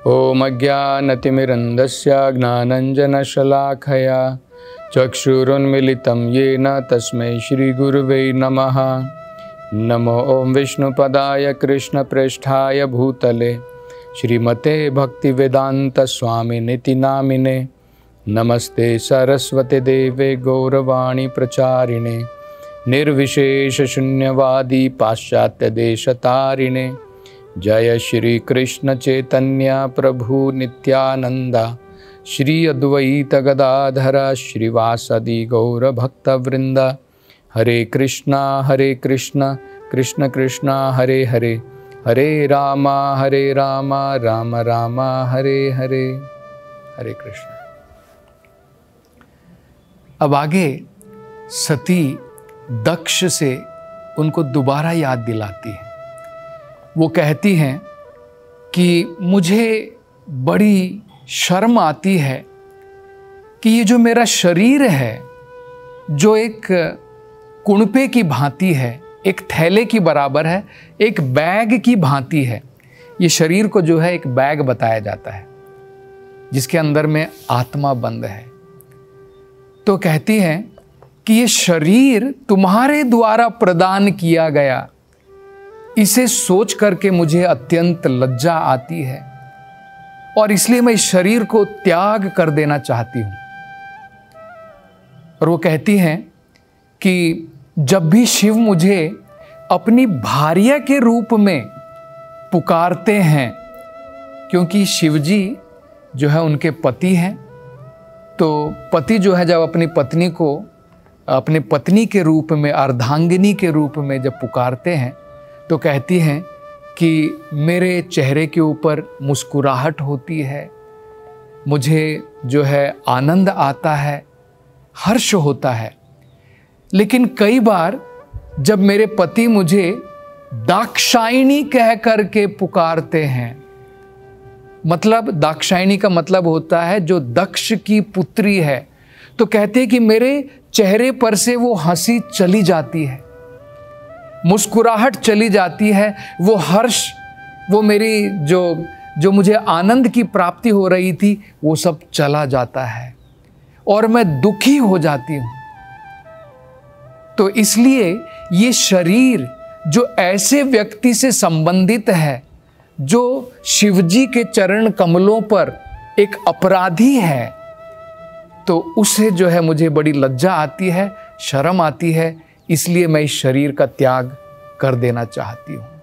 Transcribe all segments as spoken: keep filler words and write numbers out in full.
ओम अज्ञानतिमिरन्धस्य ज्ञानञ्जनशलाखया चक्षुरुन्मीलितं येन तस्मै श्रीगुरुवे नमः। नमो ओं विष्णुपदाय कृष्णप्रेष्ठाय भूतले श्रीमते भक्तिवेदान्तस्वामिनिति नामिने। नमस्ते सरस्वती देवे गौरवाणी प्रचारिणे निर्विशेषशून्यवादी पाश्चात्यदेशतारिणे। जय श्री कृष्ण चैतन्य प्रभु नित्यानंदा श्री अद्वैत गदाधर श्रीवासदि गौर भक्तवृंद। हरे कृष्णा हरे कृष्णा कृष्ण कृष्णा हरे हरे, हरे रामा हरे रामा राम रामा हरे हरे। हरे कृष्ण। अब आगे सती दक्ष से उनको दोबारा याद दिलाती है। वो कहती हैं कि मुझे बड़ी शर्म आती है कि ये जो मेरा शरीर है, जो एक कुणपे की भांति है, एक थैले की बराबर है, एक बैग की भांति है। ये शरीर को जो है एक बैग बताया जाता है जिसके अंदर में आत्मा बंद है। तो कहती हैं कि ये शरीर तुम्हारे द्वारा प्रदान किया गया, इसे सोच करके मुझे अत्यंत लज्जा आती है और इसलिए मैं इस शरीर को त्याग कर देना चाहती हूं। और वो कहती हैं कि जब भी शिव मुझे अपनी भार्या के रूप में पुकारते हैं, क्योंकि शिवजी जो है उनके पति हैं, तो पति जो है जब अपनी पत्नी को अपनी पत्नी के रूप में, अर्धांगिनी के रूप में जब पुकारते हैं, तो कहती हैं कि मेरे चेहरे के ऊपर मुस्कुराहट होती है, मुझे जो है आनंद आता है, हर्ष होता है। लेकिन कई बार जब मेरे पति मुझे दाक्षायणी कह करके पुकारते हैं, मतलब दाक्षायणी का मतलब होता है जो दक्ष की पुत्री है, तो कहते हैं कि मेरे चेहरे पर से वो हंसी चली जाती है, मुस्कुराहट चली जाती है, वो हर्ष, वो मेरी जो जो मुझे आनंद की प्राप्ति हो रही थी, वो सब चला जाता है और मैं दुखी हो जाती हूं। तो इसलिए ये शरीर जो ऐसे व्यक्ति से संबंधित है जो शिवजी के चरण कमलों पर एक अपराधी है, तो उसे जो है मुझे बड़ी लज्जा आती है, शर्म आती है, इसलिए मैं इस शरीर का त्याग कर देना चाहती हूं।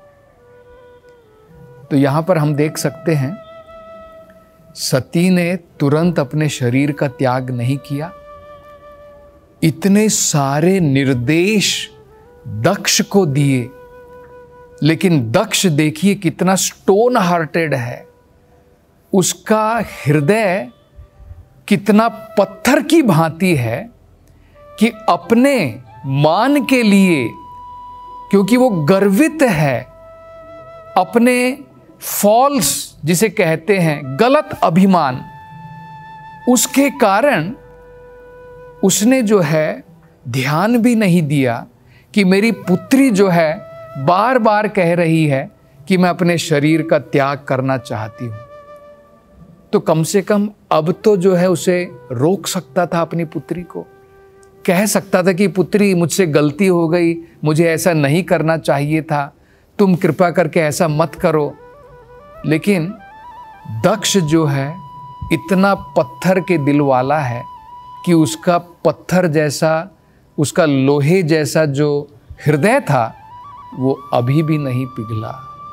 तो यहां पर हम देख सकते हैं सती ने तुरंत अपने शरीर का त्याग नहीं किया। इतने सारे निर्देश दक्ष को दिए, लेकिन दक्ष देखिए कितना स्टोन हार्टेड है, उसका हृदय कितना पत्थर की भांति है कि अपने मान के लिए, क्योंकि वो गर्वित है, अपने फॉल्स जिसे कहते हैं गलत अभिमान, उसके कारण उसने जो है ध्यान भी नहीं दिया कि मेरी पुत्री जो है बार बार कह रही है कि मैं अपने शरीर का त्याग करना चाहती हूं। तो कम से कम अब तो जो है उसे रोक सकता था, अपनी पुत्री को कह सकता था कि पुत्री मुझसे गलती हो गई, मुझे ऐसा नहीं करना चाहिए था, तुम कृपा करके ऐसा मत करो। लेकिन दक्ष जो है इतना पत्थर के दिल वाला है कि उसका पत्थर जैसा, उसका लोहे जैसा जो हृदय था वो अभी भी नहीं पिघला।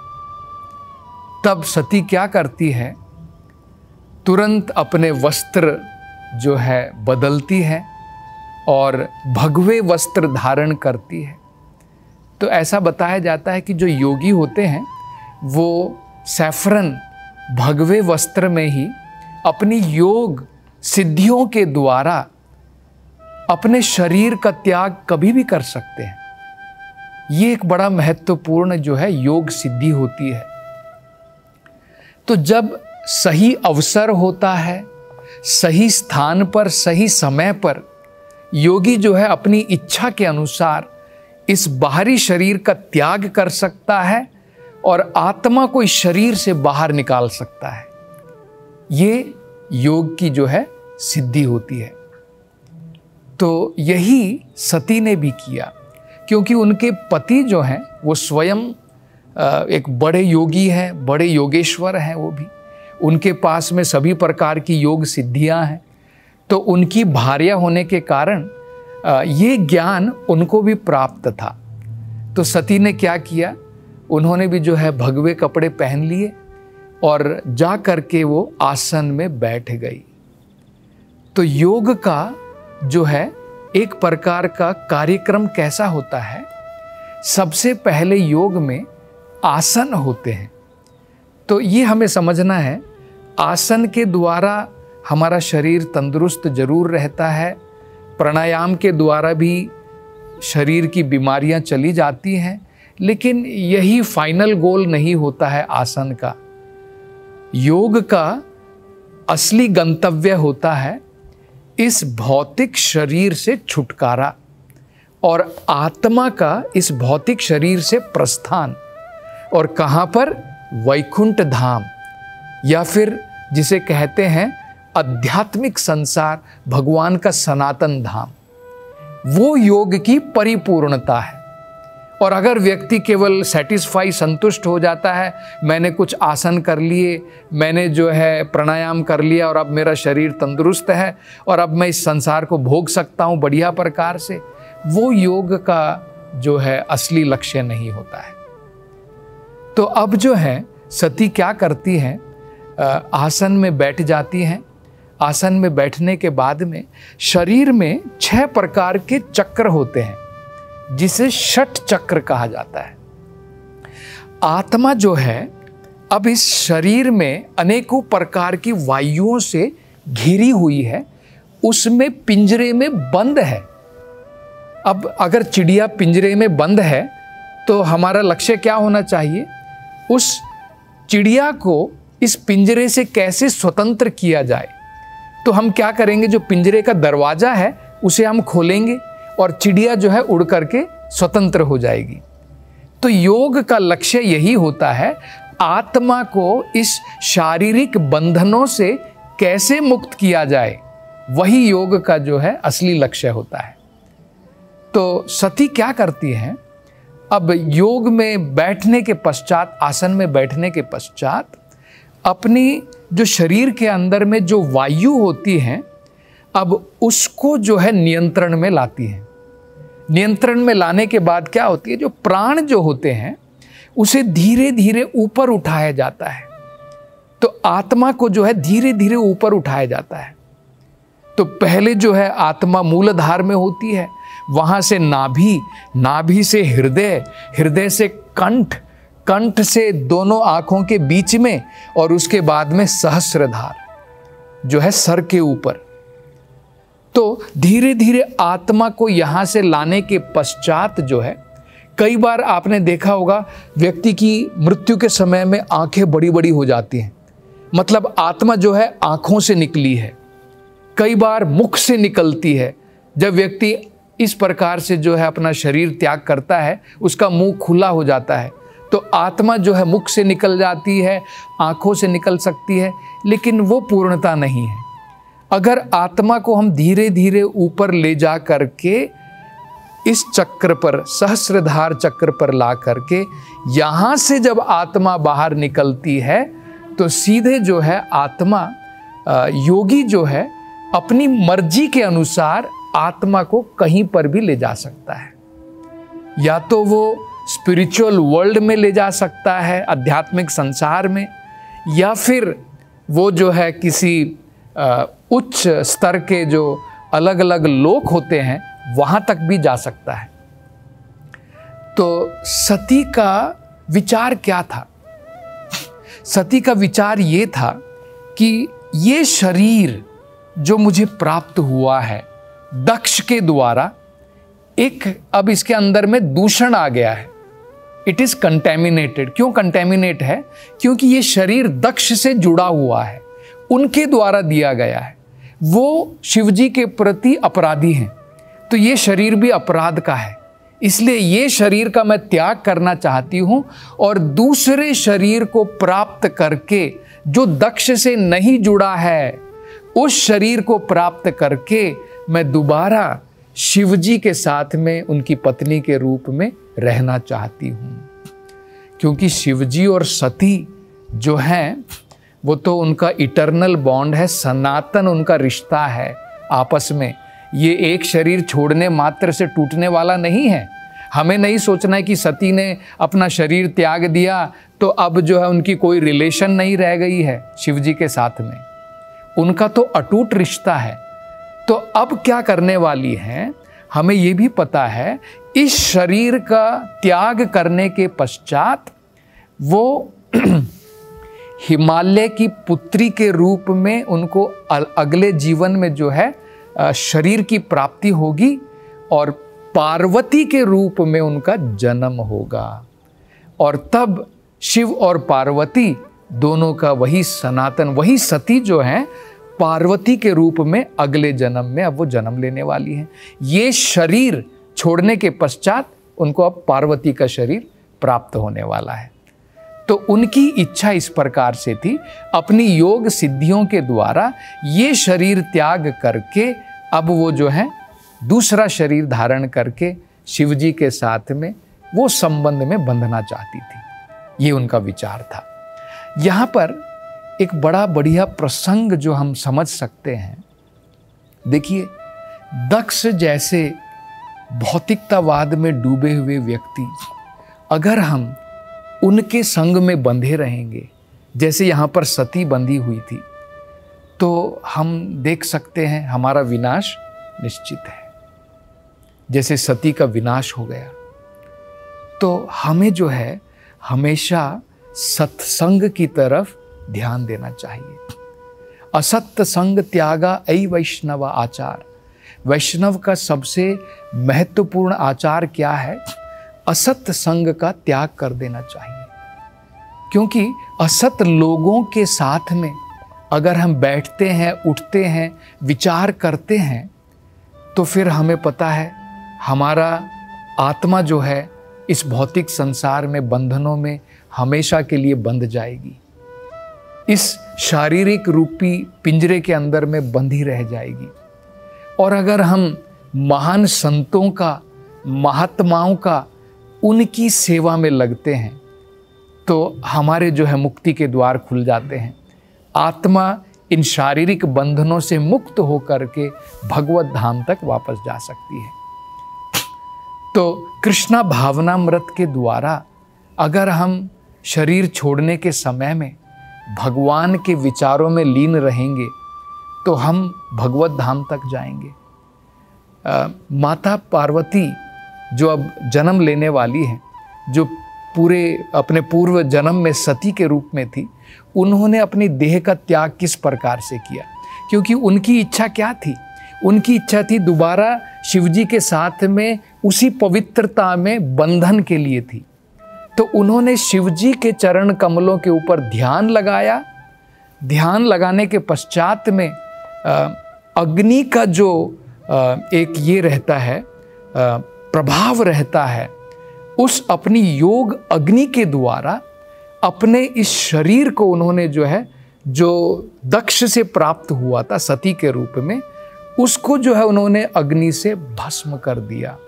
तब सती क्या करती है, तुरंत अपने वस्त्र जो है बदलती है और भगवे वस्त्र धारण करती है। तो ऐसा बताया जाता है कि जो योगी होते हैं वो सैफरन भगवे वस्त्र में ही अपनी योग सिद्धियों के द्वारा अपने शरीर का त्याग कभी भी कर सकते हैं। ये एक बड़ा महत्वपूर्ण जो है योग सिद्धि होती है। तो जब सही अवसर होता है, सही स्थान पर, सही समय पर योगी जो है अपनी इच्छा के अनुसार इस बाहरी शरीर का त्याग कर सकता है और आत्मा को इस शरीर से बाहर निकाल सकता है। ये योग की जो है सिद्धि होती है। तो यही सती ने भी किया, क्योंकि उनके पति जो हैं वो स्वयं एक बड़े योगी हैं, बड़े योगेश्वर हैं। वो भी उनके पास में सभी प्रकार की योग सिद्धियां हैं। तो उनकी भार्या होने के कारण ये ज्ञान उनको भी प्राप्त था। तो सती ने क्या किया, उन्होंने भी जो है भगवे कपड़े पहन लिए और जा करके वो आसन में बैठ गई। तो योग का जो है एक प्रकार का कार्यक्रम कैसा होता है, सबसे पहले योग में आसन होते हैं। तो ये हमें समझना है, आसन के द्वारा हमारा शरीर तंदुरुस्त जरूर रहता है, प्राणायाम के द्वारा भी शरीर की बीमारियां चली जाती हैं, लेकिन यही फाइनल गोल नहीं होता है आसन का। योग का असली गंतव्य होता है इस भौतिक शरीर से छुटकारा और आत्मा का इस भौतिक शरीर से प्रस्थान। और कहाँ पर? वैकुंठ धाम, या फिर जिसे कहते हैं आध्यात्मिक संसार, भगवान का सनातन धाम। वो योग की परिपूर्णता है। और अगर व्यक्ति केवल सेटिस्फाई, संतुष्ट हो जाता है, मैंने कुछ आसन कर लिए, मैंने जो है प्राणायाम कर लिया और अब मेरा शरीर तंदुरुस्त है और अब मैं इस संसार को भोग सकता हूँ बढ़िया प्रकार से, वो योग का जो है असली लक्ष्य नहीं होता है। तो अब जो है सती क्या करती हैं, आसन में बैठ जाती हैं। आसन में बैठने के बाद में शरीर में छह प्रकार के चक्र होते हैं, जिसे षट चक्र कहा जाता है। आत्मा जो है अब इस शरीर में अनेकों प्रकार की वायुओं से घिरी हुई है, उसमें पिंजरे में बंद है। अब अगर चिड़िया पिंजरे में बंद है तो हमारा लक्ष्य क्या होना चाहिए, उस चिड़िया को इस पिंजरे से कैसे स्वतंत्र किया जाए। तो हम क्या करेंगे, जो पिंजरे का दरवाजा है उसे हम खोलेंगे और चिड़िया जो है उड़ करके स्वतंत्र हो जाएगी। तो योग का लक्ष्य यही होता है, आत्मा को इस शारीरिक बंधनों से कैसे मुक्त किया जाए, वही योग का जो है असली लक्ष्य होता है। तो सती क्या करती हैं, अब योग में बैठने के पश्चात, आसन में बैठने के पश्चात अपनी जो शरीर के अंदर में जो वायु होती हैं, अब उसको जो है नियंत्रण में लाती हैं। नियंत्रण में लाने के बाद क्या होती है, जो प्राण जो होते हैं उसे धीरे धीरे ऊपर उठाया जाता है। तो आत्मा को जो है धीरे धीरे ऊपर उठाया जाता है। तो पहले जो है आत्मा मूलाधार में होती है, वहां से नाभि, नाभि से हृदय, हृदय से कंठ, कंठ से दोनों आंखों के बीच में, और उसके बाद में सहस्रधार जो है सर के ऊपर। तो धीरे धीरे आत्मा को यहां से लाने के पश्चात जो है, कई बार आपने देखा होगा व्यक्ति की मृत्यु के समय में आंखें बड़ी बड़ी हो जाती हैं, मतलब आत्मा जो है आंखों से निकली है। कई बार मुख से निकलती है, जब व्यक्ति इस प्रकार से जो है अपना शरीर त्याग करता है, उसका मुंह खुला हो जाता है। तो आत्मा जो है मुख से निकल जाती है, आंखों से निकल सकती है, लेकिन वो पूर्णता नहीं है। अगर आत्मा को हम धीरे धीरे ऊपर ले जा करके इस चक्र पर, सहस्रधार चक्र पर ला करके, यहाँ से जब आत्मा बाहर निकलती है तो सीधे जो है आत्मा, योगी जो है अपनी मर्जी के अनुसार आत्मा को कहीं पर भी ले जा सकता है। या तो वो स्पिरिचुअल वर्ल्ड में ले जा सकता है, आध्यात्मिक संसार में, या फिर वो जो है किसी उच्च स्तर के जो अलग अलग लोक होते हैं वहां तक भी जा सकता है। तो सती का विचार क्या था? सती का विचार ये था कि ये शरीर जो मुझे प्राप्त हुआ है दक्ष के द्वारा, एक अब इसके अंदर में दूषण आ गया है, इट इज कंटेमिनेटेड। क्यों कंटेमिनेट है? क्योंकि ये शरीर दक्ष से जुड़ा हुआ है, उनके द्वारा दिया गया है। वो शिवजी के प्रति अपराधी हैं, तो ये शरीर भी अपराध का है। इसलिए ये शरीर का मैं त्याग करना चाहती हूं और दूसरे शरीर को प्राप्त करके जो दक्ष से नहीं जुड़ा है, उस शरीर को प्राप्त करके मैं दोबारा शिवजी के साथ में उनकी पत्नी के रूप में रहना चाहती हूँ। क्योंकि शिवजी और सती जो हैं वो तो उनका इटर्नल बॉन्ड है, सनातन उनका रिश्ता है आपस में। ये एक शरीर छोड़ने मात्र से टूटने वाला नहीं है। हमें नहीं सोचना है कि सती ने अपना शरीर त्याग दिया तो अब जो है उनकी कोई रिलेशन नहीं रह गई है शिवजी के साथ में। उनका तो अटूट रिश्ता है। तो अब क्या करने वाली हैं, हमें ये भी पता है, इस शरीर का त्याग करने के पश्चात वो हिमालय की पुत्री के रूप में उनको अगले जीवन में जो है शरीर की प्राप्ति होगी और पार्वती के रूप में उनका जन्म होगा। और तब शिव और पार्वती दोनों का वही सनातन, वही सती जो है पार्वती के रूप में अगले जन्म में अब वो जन्म लेने वाली हैं। ये शरीर छोड़ने के पश्चात उनको अब पार्वती का शरीर प्राप्त होने वाला है। तो उनकी इच्छा इस प्रकार से थी, अपनी योग सिद्धियों के द्वारा ये शरीर त्याग करके अब वो जो है दूसरा शरीर धारण करके शिवजी के साथ में वो संबंध में बंधना चाहती थी। ये उनका विचार था। यहाँ पर एक बड़ा बढ़िया प्रसंग जो हम समझ सकते हैं, देखिए, दक्ष जैसे भौतिकतावाद में डूबे हुए व्यक्ति अगर हम उनके संग में बंधे रहेंगे, जैसे यहाँ पर सती बंधी हुई थी, तो हम देख सकते हैं हमारा विनाश निश्चित है। जैसे सती का विनाश हो गया, तो हमें जो है हमेशा सत्संग की तरफ ध्यान देना चाहिए। असत्य संग त्यागा ऐ वैष्णव आचार। वैष्णव का सबसे महत्वपूर्ण आचार क्या है? असत्य संग का त्याग कर देना चाहिए। क्योंकि असत लोगों के साथ में अगर हम बैठते हैं, उठते हैं, विचार करते हैं, तो फिर हमें पता है हमारा आत्मा जो है इस भौतिक संसार में बंधनों में हमेशा के लिए बंध जाएगी। इस शारीरिक रूपी पिंजरे के अंदर में बंधी रह जाएगी। और अगर हम महान संतों का, महात्माओं का, उनकी सेवा में लगते हैं तो हमारे जो है मुक्ति के द्वार खुल जाते हैं। आत्मा इन शारीरिक बंधनों से मुक्त होकर के भगवत धाम तक वापस जा सकती है। तो कृष्णा भावनामृत के द्वारा अगर हम शरीर छोड़ने के समय में भगवान के विचारों में लीन रहेंगे तो हम भगवत धाम तक जाएंगे। आ, माता पार्वती जो अब जन्म लेने वाली हैं, जो पूरे अपने पूर्व जन्म में सती के रूप में थी, उन्होंने अपनी देह का त्याग किस प्रकार से किया? क्योंकि उनकी इच्छा क्या थी? उनकी इच्छा थी दोबारा शिवजी के साथ में उसी पवित्रता में बंधन के लिए थी। तो उन्होंने शिवजी के चरण कमलों के ऊपर ध्यान लगाया। ध्यान लगाने के पश्चात में अग्नि का जो एक ये रहता है, प्रभाव रहता है, उस अपनी योग अग्नि के द्वारा अपने इस शरीर को उन्होंने जो है, जो दक्ष से प्राप्त हुआ था सती के रूप में, उसको जो है उन्होंने अग्नि से भस्म कर दिया।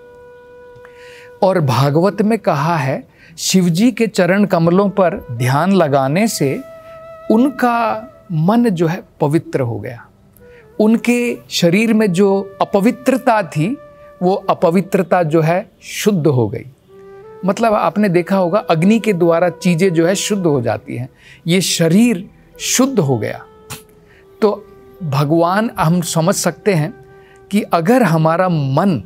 और भागवत में कहा है शिवजी के चरण कमलों पर ध्यान लगाने से उनका मन जो है पवित्र हो गया। उनके शरीर में जो अपवित्रता थी वो अपवित्रता जो है शुद्ध हो गई। मतलब आपने देखा होगा अग्नि के द्वारा चीज़ें जो है शुद्ध हो जाती हैं। ये शरीर शुद्ध हो गया। तो भगवान, हम समझ सकते हैं कि अगर हमारा मन,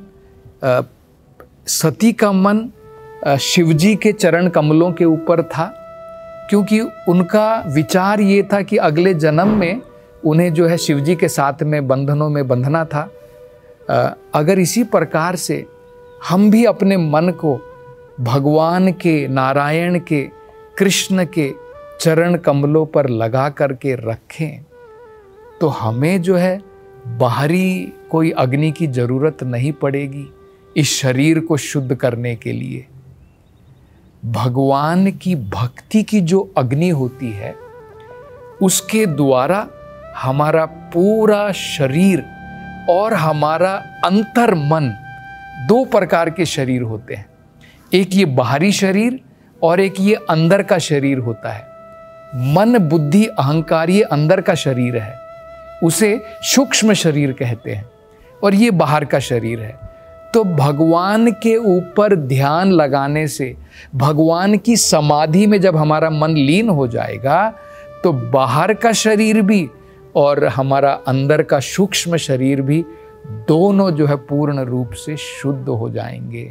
सती का मन शिवजी के चरण कमलों के ऊपर था, क्योंकि उनका विचार ये था कि अगले जन्म में उन्हें जो है शिवजी के साथ में बंधनों में बंधना था। अगर इसी प्रकार से हम भी अपने मन को भगवान के, नारायण के, कृष्ण के चरण कमलों पर लगा करके रखें तो हमें जो है बाहरी कोई अग्नि की जरूरत नहीं पड़ेगी इस शरीर को शुद्ध करने के लिए। भगवान की भक्ति की जो अग्नि होती है उसके द्वारा हमारा पूरा शरीर और हमारा अंतर मन, दो प्रकार के शरीर होते हैं। एक ये बाहरी शरीर और एक ये अंदर का शरीर होता है। मन, बुद्धि, अहंकार ये अंदर का शरीर है, उसे सूक्ष्म शरीर कहते हैं, और ये बाहर का शरीर है। तो भगवान के ऊपर ध्यान लगाने से, भगवान की समाधि में जब हमारा मन लीन हो जाएगा, तो बाहर का शरीर भी और हमारा अंदर का सूक्ष्म शरीर भी दोनों जो है पूर्ण रूप से शुद्ध हो जाएंगे।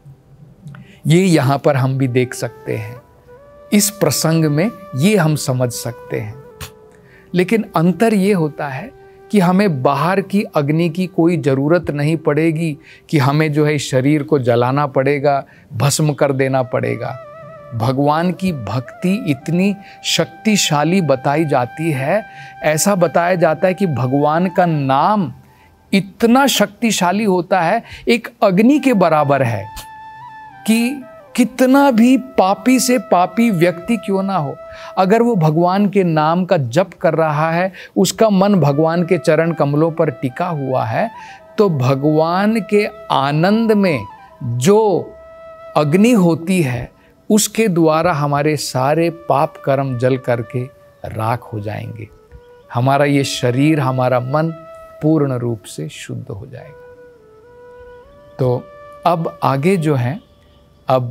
ये यहाँ पर हम भी देख सकते हैं, इस प्रसंग में ये हम समझ सकते हैं। लेकिन अंतर ये होता है कि हमें बाहर की अग्नि की कोई ज़रूरत नहीं पड़ेगी कि हमें जो है इस शरीर को जलाना पड़ेगा, भस्म कर देना पड़ेगा। भगवान की भक्ति इतनी शक्तिशाली बताई जाती है, ऐसा बताया जाता है कि भगवान का नाम इतना शक्तिशाली होता है, एक अग्नि के बराबर है कि कितना भी पापी से पापी व्यक्ति क्यों ना हो, अगर वो भगवान के नाम का जप कर रहा है, उसका मन भगवान के चरण कमलों पर टिका हुआ है, तो भगवान के आनंद में जो अग्नि होती है उसके द्वारा हमारे सारे पाप कर्म जल करके राख हो जाएंगे। हमारा ये शरीर, हमारा मन पूर्ण रूप से शुद्ध हो जाएगा। तो अब आगे जो है, अब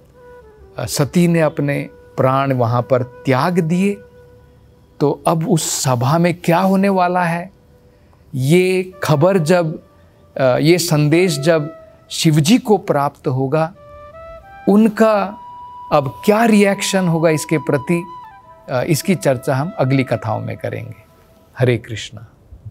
सती ने अपने प्राण वहाँ पर त्याग दिए, तो अब उस सभा में क्या होने वाला है, ये खबर जब, ये संदेश जब शिवजी को प्राप्त होगा, उनका अब क्या रिएक्शन होगा इसके प्रति, इसकी चर्चा हम अगली कथाओं में करेंगे। हरे कृष्णा।